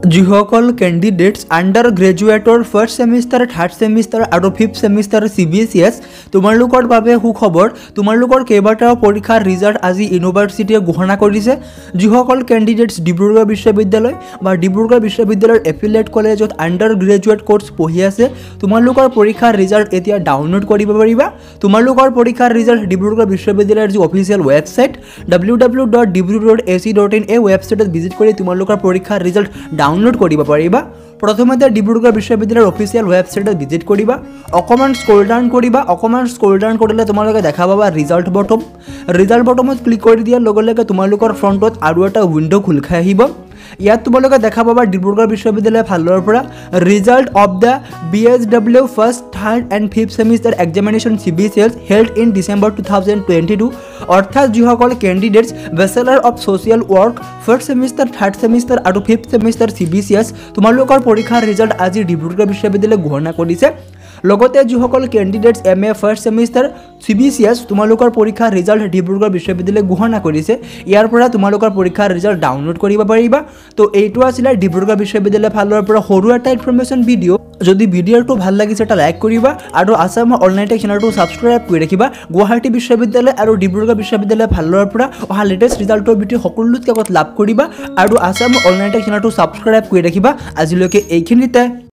যিসকল candidates under গ্ৰেজুৱেটৰ first semester third semester আৰু ফিফ্থ ছেমিষ্টাৰ CBCS তোমালোকৰ বাবে সুখবৰ। তোমালোকৰ কেইবাটাও পৰীক্ষাৰ ৰিজাল্ট আজি ইউনিভাৰ্চিটিয়ে ঘোষণা কৰিছে। যিসকল কেণ্ডিডেটছ ডিব্ৰুগড় বিশ্ববিদ্যালয় বা ডিব্ৰুগড় বিশ্ববিদ্যালয়ৰ এফিলিয়েট কলেজত আণ্ডাৰ গ্ৰেজুৱেট কোৰ্ছ পঢ়ি আছে, তোমালোকৰ পৰীক্ষাৰ ৰিজাল্ট এতিয়া ডাউনলোড কৰিব পাৰিবা। তোমালোকৰ পৰীক্ষাৰ ৰিজাল্ট ডিব্ৰুগড় বিশ্ববিদ্যালয়ৰ যি অফিচিয়েল ৱেবছাইট www.dibrugarh.ac.in এই ৱেবছাইটত ভিজিট কৰি তোমালোকৰ পৰীক্ষাৰ ৰিজাল্ট ডাউনলোড কৰিব পাৰিবা। প্ৰথমতে ডিব্ৰুগড় বিশ্ববিদ্যালয়ৰ অফিচিয়েল ৱেবছাইটত ভিজিট কৰিবা, অকণমান স্ক্ৰল ডাউন কৰিবা। অকণমান স্ক্ৰল ডাউন কৰিলে তোমালোকে দেখা পাবা ৰিজাল্ট বটম। ৰিজাল্ট বটমত ক্লিক কৰি দিয়াৰ লগে লগে তোমালোকৰ ফ্ৰণ্টত আৰু এটা উইণ্ড' খোল খাই আহিব। ইয়াত তোমালোকে দেখা পাবা ডিব্ৰুগড় বিশ্ববিদ্যালয়ৰ ফালৰ পৰা result of the BSW first third and fifth semester examination CBCS held in December 2022। অৰ্থাৎ যিসকল candidates bachelor of social work first semester third semester আৰু ফিফ্থ ছেমিষ্টাৰ CBCS তোমালোকৰ পৰীক্ষাৰ ৰিজাল্ট আজি ডিব্ৰুগড় বিশ্ববিদ্যালয়ে ঘোষণা কৰিছে। লগতে যিসকল candidates MA first semester CBCS তোমালোকৰ পৰীক্ষাৰ ৰিজাল্ট ডিব্ৰুগড় বিশ্ববিদ্যালয়ে ঘোষণা কৰিছে। ইয়াৰ পৰা তোমালোকৰ পৰীক্ষাৰ ৰিজাল্ট ডাউনলোড কৰিব পাৰিবা। তো এইটো আছিলে ডিব্ৰুগড় বিশ্ববিদ্যালয়ৰ ফালৰ পৰা সৰু এটা ইনফৰমেশ্যন ভিডিঅ'। যদি ভিডিঅ'টো ভাল লাগিছে এটা লাইক কৰিবা আৰু আছামৰ অনলাইন টেক চেনেলটো ছাবস্ক্ৰাইব কৰি ৰাখিবা। গুৱাহাটী বিশ্ববিদ্যালয় আৰু ডিব্ৰুগড় বিশ্ববিদ্যালয়ৰ ফালৰ পৰা অহা লেটেষ্ট ৰিজাল্টৰ ভিডিঅ' সকলোতকৈ আগত লাভ কৰিবা আৰু আছামৰ অনলাইন টেক চেনেলটো ছাবস্ক্ৰাইব কৰি ৰাখিবা। আজিলৈকে এইখিনিতে।